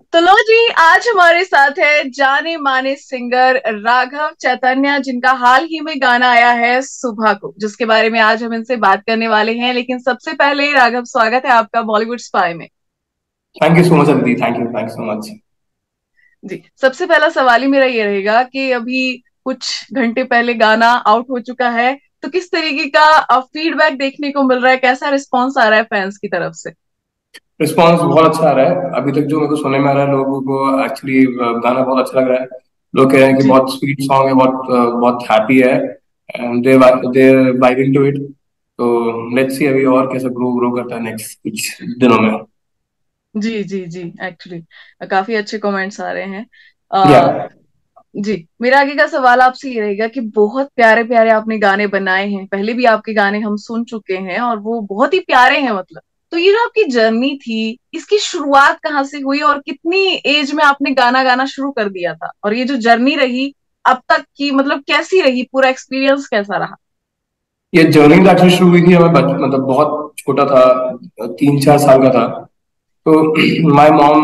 तो लो जी, आज हमारे साथ है जाने माने सिंगर राघव चैतन्य, जिनका हाल ही में गाना आया है सुबह को, जिसके बारे में आज हम इनसे बात करने वाले हैं। लेकिन सबसे पहले राघव, स्वागत है आपका बॉलीवुड स्पाई में। Thank you so much Aditi. Thank you so much. जी, सबसे पहला सवाल ही मेरा ये रहेगा कि अभी कुछ घंटे पहले गाना आउट हो चुका है, तो किस तरीके का फीडबैक देखने को मिल रहा है, कैसा रिस्पॉन्स आ रहा है फैंस की तरफ से? रिस्पॉन्स बहुत अच्छा आ रहा है। अभी तक जो मेरे को सुनने में आ रहा है, लोगों को एक्चुअली गाना बहुत अच्छा लग रहा है। लोग कह रहे हैं कि जी बहुत स्वीट सॉन्ग है, बहुत हैप्पी है, and they vibing to it. तो लेट्स सी अभी और कैसे ग्रो ग्रो करता है नेक्स्ट कुछ दिनों में। जी जी जी, एक्चुअली काफी अच्छे कमेंट्स आ रहे हैं। या जी, मेरा आगे का सवाल आपसे ये रहेगा कि बहुत प्यारे प्यारे आपने गाने बनाए हैं, पहले भी आपके गाने हम सुन चुके हैं और वो बहुत ही प्यारे हैं, मतलब। तो ये जो आपकी जर्नी थी, इसकी शुरुआत कहाँ से हुई और कितनी एज में आपने गाना गाना शुरू कर दिया था, और ये जो जर्नी रही अब तक की, मतलब कैसी रही, पूरा एक्सपीरियंस कैसा रहा? ये जर्नी तो एक्चुअली शुरू हुई थी, हमें मतलब बहुत छोटा था, 3-4 साल का था। तो my mom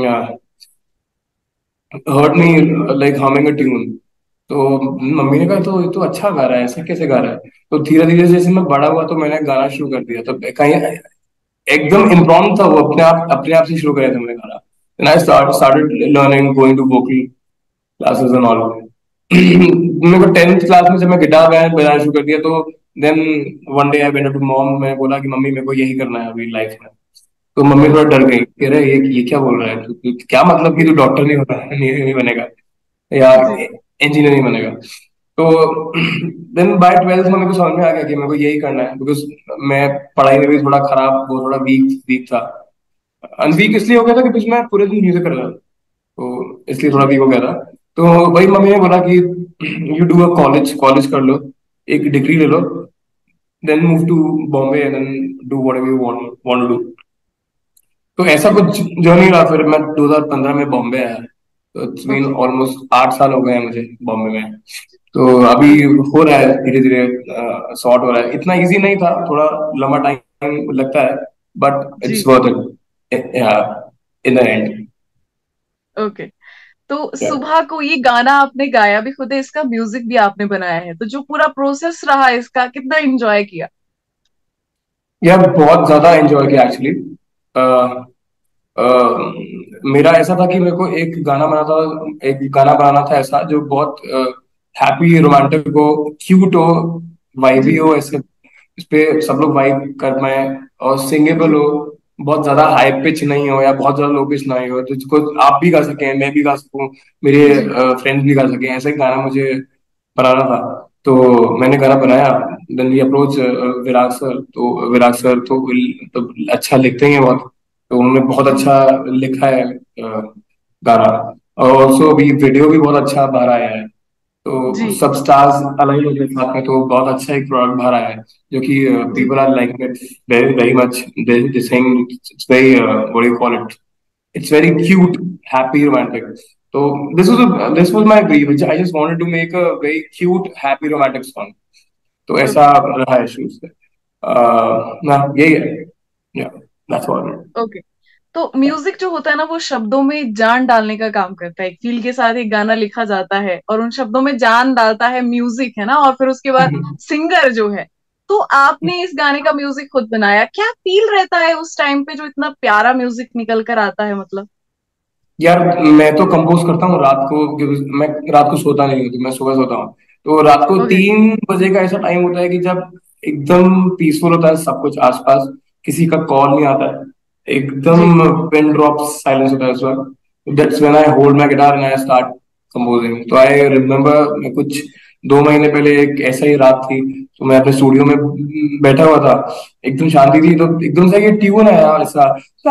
heard me like humming a tune. तो मम्मी ने कहा तो ये तो अच्छा गा रहा है, ऐसे कैसे गा रहा है? तो धीरे धीरे जैसे मैं बड़ा हुआ तो मैंने गाना शुरू कर दिया। तो कहीं एकदम इम्प्रॉम्प्ट था वो, अपने आप से शुरू किया था मैंने गाना। Then I started learning, going to vocal classes and all. मेरे को 10th क्लास में जब मैं गिटार बजाना शुरू कर दिया, तो then one day I went to mom. मैंने बोला कि मम्मी मेरे को यही करना है अभी लाइफ में। तो मम्मी थोड़ा डर गई, कह रहे ये क्या बोल रहा है क्या मतलब कि तू डॉक्टर नहीं होगा, नहीं बनेगा या जी इंजीनियर नहीं बनेगा? तो देन बाय 12th में मेरे को समझ में आ गया कि मेरे को यही करना है, बिकॉज मैं पढ़ाई में भी थोड़ा खराब, वो थोड़ा वीक वीक था। जी अनवीक इसलिए हो गया था कि बीच में पूरे दिन म्यूजिक कर रहा था, तो इसलिए थोड़ा जी वीक हो गया था। तो वही मम्मी ने बोला कि you do a college college कर लो, एक डिग्री ले लो, then move to Bombay and then do whatever you want want to do. तो ऐसा जी। कुछ जर्नी रहा। फिर मैं 2015 में बॉम्बे आया, तो इट्स बीन ओके ऑलमोस्ट 8 साल हो गए हैं मुझे बॉम्बे में। तो अभी ओके। हो रहा है धीरे धीरे, सॉर्ट हो रहा है। इतना इजी नहीं था, थोड़ा लंबा टाइम लगता है, बट जी it's worth it in the end. Okay. तो सुबह को ये गाना आपने गाया भी खुद है, इसका म्यूजिक भी आपने बनाया है, तो जो पूरा प्रोसेस रहा इसका, कितना एंजॉय किया? यार बहुत ज्यादा एंजॉय किया एक्चुअली। मेरा ऐसा था कि मेरे को एक गाना बनाना था ऐसा जो बहुत हैप्पी रोमांटिक हो, क्यूट हो, वाइबी जी हो, ऐसे इस पे सब लोग वाइब कर पाए, और सिंगेबल जी हो, बहुत ज्यादा हाई पिच नहीं हो या बहुत ज्यादा लो पिच नहीं हो, तो जिसको आप भी गा सकें, मैं भी गा सकूं, मेरे जी फ्रेंड्स भी गा सकें, ऐसा एक गाना मुझे बनाना था। तो मैंने गाना बनाया। Then we approach Virag sir. तो विराग सर तो अच्छा लिखते ही हैं बहुत, तो उन्होंने बहुत जी अच्छा लिखा है गाना। और ऑल्सो भी वीडियो भी बहुत अच्छा बाहर आया है। तो जी सब स्टार्स अलाइन हो गए साथ में, तो बहुत अच्छा एक प्रोडक्ट बाहर आया है, जो कि जी people are like it very very much. They saying it's very what you call it, it's very cute, happy, romantic. तो this was my dream. I just wanted to make a very cute happy romantic song. तो ऐसा okay रहा है शुरू से। ना यही है। या दैट्स ऑल। ओके। तो म्यूजिक जो होता है ना, वो शब्दों में जान डालने का काम करता है। एक फील के साथ एक गाना लिखा जाता है और उन शब्दों में जान डालता है म्यूजिक, है ना, और फिर उसके बाद सिंगर जो है। तो आपने इस गाने का म्यूजिक खुद बनाया, क्या फील रहता है उस टाइम पे जो इतना प्यारा म्यूजिक निकल कर आता है, मतलब? यार मैं तो कंपोज करता हूँ रात को, क्योंकि मैं रात को सोता नहीं हूँ, तो मैं सुबह सोता हूँ। तो रात को ओके। 3 बजे का ऐसा टाइम होता है कि जब एकदम पीसफुल होता है सब कुछ आसपास, किसी का कॉल नहीं आता है, जी एकदम पिन ड्रॉप साइलेंस होता है उस वक्त। That's when I hold my guitar and I start composing. तो आई रिमेम्बर, मैं कुछ 2 महीने पहले एक ऐसा ही रात थी, तो मैं अपने स्टूडियो में बैठा हुआ था, एकदम शांति थी, तो एकदम से ये ट्यून आया ऐसा,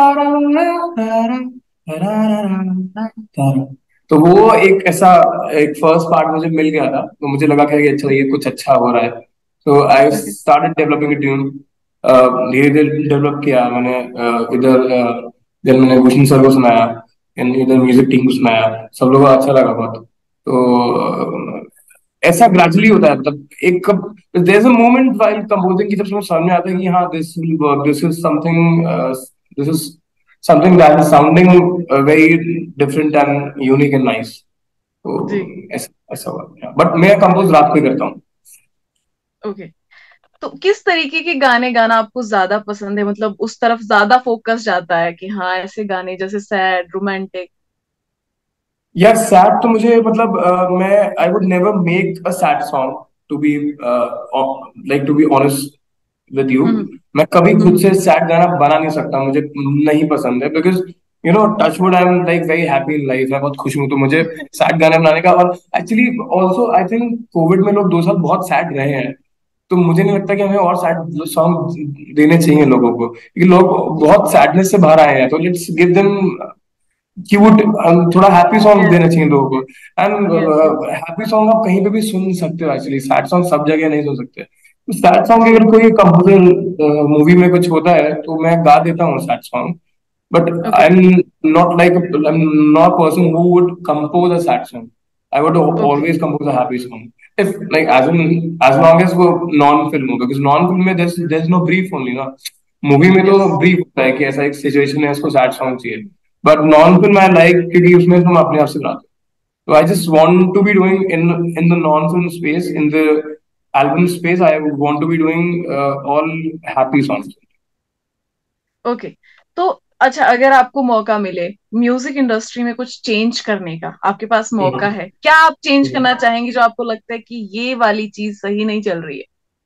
तो वो एक ऐसा एक फर्स्ट पार्ट मुझे मिल गया था, तो मुझे लगा कि अच्छा ये कुछ अच्छा हो रहा है। तो I okay started developing a tune. धीरे धीरे डेवलप किया मैंने। इधर मैंने भूषण सर को सुनाया, इधर म्यूजिक टीम को सुनाया, सब लोगों को अच्छा लगा बहुत। तो ऐसा ग्रेजुअली होता है, मतलब एक कब there is a moment while composing की जब समझ में आता है कि हाँ this will work, this is something, this is something that is sounding very different and unique and nice. तो जी। ऐसा ऐसा हुआ, बट मैं कंपोज रात को ही करता हूँ। ओके। तो किस तरीके के गाने गाना आपको ज्यादा पसंद है, मतलब उस तरफ ज्यादा फोकस जाता है कि हाँ ऐसे गाने जैसे सैड, रोमांटिक? यार सैड तो मुझे मतलब मैं I would never make a sad song to be like to be honest with you. Hmm. मैं कभी खुद हम्म। से सैड गाना बना नहीं सकता, मुझे नहीं पसंद है, because you know touchwood I am like very happy in life, मैं बहुत खुश हूँ, तो मुझे सैड गाने बनाने का। और actually also I think Covid में लोग 2 साल बहुत सैड रहे हैं, तो मुझे नहीं लगता कि हमें और सैड सॉन्ग देने चाहिए लोगों को, क्योंकि लोग जी। बहुत सैडनेस से बाहर आए हैं, तो लेट्स गिव देम क्यूट, थोड़ा हैप्पी सॉन्ग देना यस। चाहिए लोगों को। And yes. Yes. Happy song आप कहीं पे भी सुन सकते हो, एक्चुअली सैड सॉन्ग सब जगह नहीं सुन सकते। तो सैड सॉन्ग जी। अगर कोई कंपोजर मूवी में कुछ होता है तो मैं गा देता हूँ sad song, but okay. I am not like I am not person who would compose a sad song. I would okay. Always compose a happy song if like as long as वो non film हो, because non film में there is no brief only ना। Movie में तो yes. Brief होता है कि ऐसा एक सिचुएशन है, उसको सैड सॉन्ग चाहिए, but non film I like क्योंकि उसमें तुम अपने आप से बनाते हो। तो I just want to be doing in the non film space, in the album space, I want to be doing all happy songs. Okay. तो अच्छा, अगर आपको मौका मिले म्यूजिक इंडस्ट्री में कुछ चेंज करने का, आपके पास मौका है, क्या आप चेंज करना चाहेंगे जो आपको लगता है कि ये वाली चीज सही नहीं चल रही है?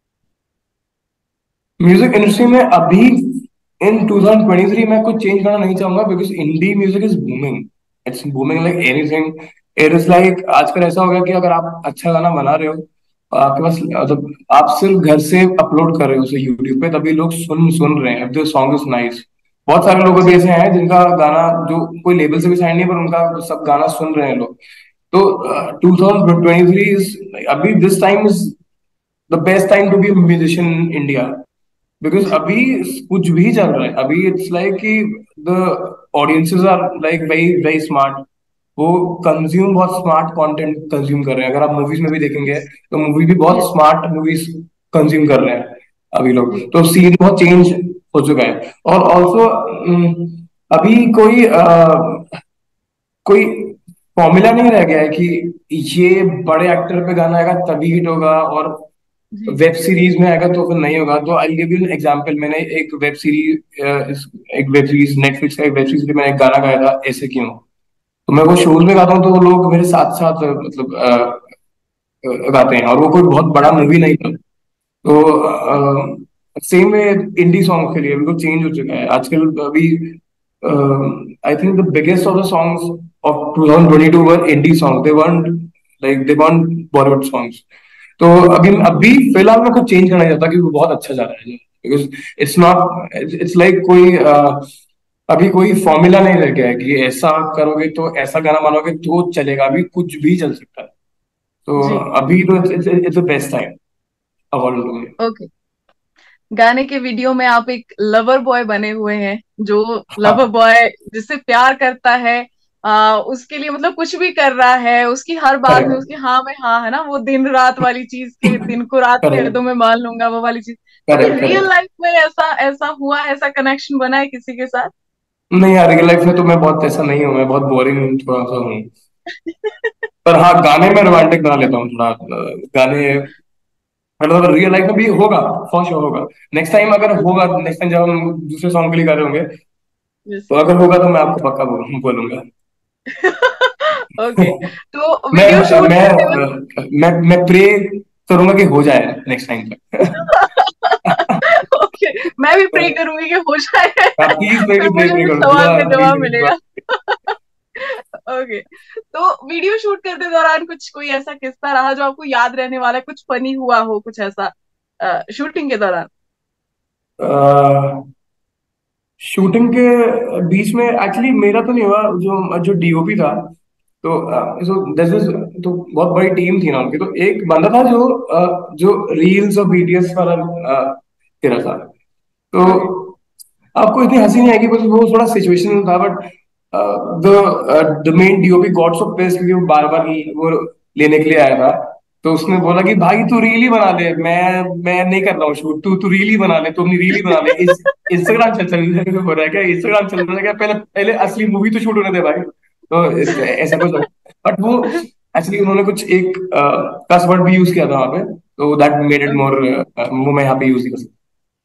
म्यूजिक इंडस्ट्री में अभी इन 2023 में कुछ चेंज करना नहीं चाहूंगा, because indie music is booming, it's booming like anything. It is like आजकल ऐसा हो गया कि अगर आप अच्छा गाना बना रहे हो, आपके पास मतलब आप सिर्फ घर से अपलोड कर रहे हो उसे यूट्यूब पे, तभी लोग सुन सुन रहे हैं, द सॉन्ग इज नाइस। बहुत सारे लोग अभी जी। ऐसे हैं जिनका गाना जो कोई लेबल से भी साइन नहीं, पर उनका सब गाना सुन रहे हैं लोग। तो 2023 इज अभी this time is the best time to be musician in India, because जी। अभी कुछ भी चल रहा है, अभी इट्स लाइक कि the audiences are like very very smart, वो कंज्यूम बहुत स्मार्ट कंटेंट कंज्यूम कर रहे हैं। अगर आप मूवीज में भी देखेंगे यस। तो मूवी भी बहुत यस। स्मार्ट मूवीज कंज्यूम कर रहे हैं अभी लोग, जी। तो सीन बहुत चेंज हो चुका है। और ऑल्सो अभी कोई फॉर्मूला नहीं रह गया है कि ये बड़े एक्टर पे गाना आएगा तभी हिट होगा, और जी। वेब सीरीज में आएगा तो फिर नहीं होगा। तो I give you an example, मैंने एक वेब सीरीज नेटफ्लिक्स का एक वेब सीरीज पे मैंने एक गाना गाया था, ऐसे क्यों। तो मैं वो शोज में गाता हूँ तो वो लोग मेरे साथ साथ मतलब गाते हैं, और वो कोई बहुत बड़ा गाते मूवी नहीं था। हैं। तो सेम में इंडी सॉन्ग के लिए बिल्कुल चेंज हो चुका है आजकल। अभी I think the biggest of the songs of 2022 were indie song, they weren't Bollywood songs. तो अभी अभी फिलहाल मैं कुछ चेंज करना चाहता कि वो बहुत अच्छा जा रहा है, because it's not it's like कोई अभी कोई फॉर्मूला नहीं रह गया है कि ऐसा करोगे तो ऐसा गाना बनाओगे तो चलेगा, अभी कुछ भी चल सकता है। तो जी। अभी तो it's the best time according to me. Okay. गाने के वीडियो में आप एक लवर बॉय बने हुए हैं, जो लवर हाँ, बॉय जिससे प्यार करता है, उसके लिए मतलब कुछ भी कर रहा है, उसकी हर बात में करेक्ट उसकी हाँ में हाँ, है ना, वो दिन रात वाली चीज, के दिन को रात कह करेक्ट दो मैं मान लूंगा, वो वाली चीज। कभी करेक्ट रियल करेक्ट। लाइफ में ऐसा ऐसा हुआ, ऐसा कनेक्शन बना है किसी के साथ? नहीं यार, रियल लाइफ में तो मैं बहुत ऐसा नहीं हूँ, मैं बहुत बोरिंग थोड़ा सा हूँ। पर हाँ, गाने में रोमांटिक बना लेता हूँ थोड़ा, गाने मतलब रियल लाइफ में भी होगा, फॉर श्योर होगा। नेक्स्ट टाइम अगर होगा, नेक्स्ट टाइम जब हम दूसरे सॉन्ग के लिए गा रहे होंगे, यस। तो अगर होगा तो मैं आपको पक्का बोलूंगा। ओके। तो मैं वीडियो शूट करते वक्त मैं प्रे करूंगा कि हो जाए नेक्स्ट टाइम तक। ओके, मैं भी प्रे करूंगी कि हो जाए। आप प्लीज फिर प्रे मुझे प्रे भी करो, सवाल दुआ का प्लीज जवाब दुआ। मिलेगा। ओके। तो वीडियो शूट करते दौरान कुछ कोई ऐसा किस्सा रहा जो आपको याद रहने वाला है, कुछ फनी हुआ हो कुछ ऐसा शूटिंग के दौरान? शूटिंग के बीच में एक्चुअली मेरा तो नहीं हुआ, जो जो डीओपी था, तो तो बहुत बड़ी टीम थी ना उनकी, तो एक बंदा था जो रील्स और बीटीएस वाला दे रहा था। तो ओके। आपको इतनी हंसी नहीं आएगी, बस वो थोड़ा सिचुएशन था, but the the main DOP got so pissed क्योंकि वो बार बार वो लेने के लिए आया था। तो उसने बोला कि भाई तू रील ही बना ले, मैं नहीं कर रहा हूँ शूट, तू तू रील ही बना ले, तू अपनी रील ही बना ले। इस इंस्टाग्राम चल हो रहा है क्या, इंस्टाग्राम चल रहा है क्या, पहले पहले असली मूवी तो शूट होने दे भाई। तो ऐसा कुछ, बट वो एक्चुअली उन्होंने कुछ एक कस वर्ड भी यूज किया था वहां पे, तो दैट मेड इट मोर, वो मैं यहाँ पे यूज नहीं कर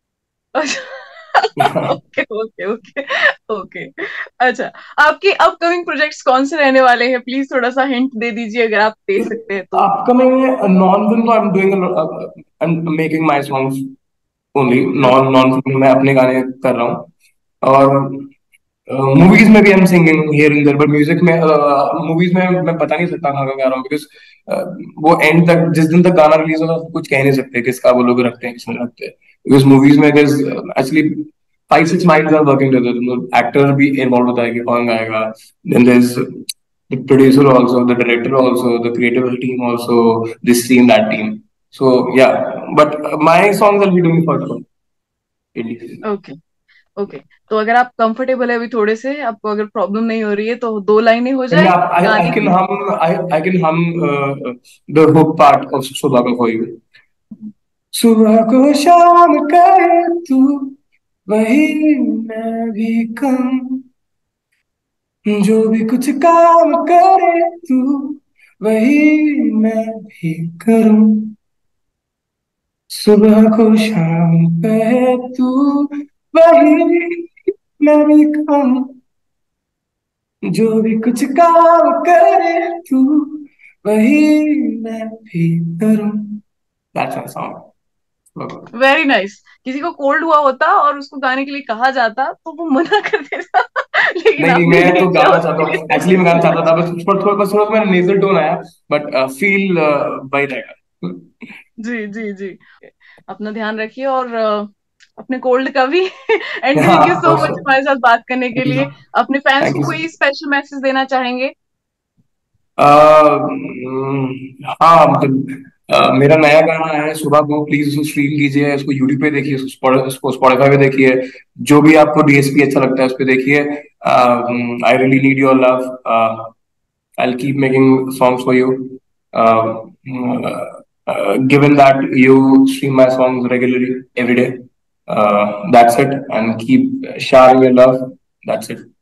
सकता। Okay okay okay okay. अच्छा, आपके अपकमिंग प्रोजेक्ट्स कौन से रहने वाले हैं? प्लीज थोड़ा सा हिंट दे दीजिए, अगर आप दे सकते हैं तो। अपकमिंग नॉन फिल्म, तो I am doing, I am making my songs only. Okay. Non film मैं अपने गाने कर रहा हूँ। और मूवीज में भी हम singing here and there, but music में, मूवीज में मैं बता नहीं सकता कहाँ का गा रहा हूँ, बिकॉज वो एंड तक, जिस दिन तक गाना रिलीज होगा कुछ कह नहीं सकते किसका वो लोग रखते हैं किसमें रखते हैं, बिकॉज मूवीज में actually 5-6 minds are working together, actor भी इन्वॉल्व होता है कि कौन गाएगा, then there is the producer also, the director also, the creative team also, this team, that team. So yeah, but my songs I'll be doing for indie. Okay okay. तो अगर आप comfortable है अभी थोड़े से, आपको अगर प्रॉब्लम नहीं हो रही है, तो 2 लाइनें हो And जाए I गाने can की। I can hum the hook part of Subhaga for you. सुबह को शाम करे तू, वही मैं भी कम, जो भी कुछ काम करे तू, वही मैं भी करूं। सुबह को शाम कहे तू, वही मैं भी कहूं, जो भी कुछ काम करे तू, वही मैं भी करूं। That's my song. Very nice. किसी को कोल्ड हुआ होता और उसको गाने के लिए कहा जाता तो वो मना कर देता, लेकिन नहीं नहीं, आपने मैं नहीं तो किया, गाना उसके चाहता लिए हूँ, एक्चुअली मैं गाना चाहता था, बस थोड़ा मेरा नेजल टोन आया, बट फील वही रहेगा। जी जी जी। अपना ध्यान रखिए, और अपने कोल्ड का भी। एंड थैंक यू हाँ, सो मच हमारे साथ बात करने के थैंक यू, लिए। अपने फैंस थैंक को यू। कोई स्पेशल मैसेज देना चाहेंगे? हाँ मतलब, मेरा नया गाना है सुबह को, प्लीज उसको स्ट्रीम कीजिए, उसको यूट्यूब पे देखिए, उसको स्पॉटिफाई पे देखिए, जो भी आपको डीएसपी अच्छा लगता है उस पे देखिए। I really need your love, I keep making songs for you, given that you stream my songs regularly every day, that's it, and keep sharing your love, that's it.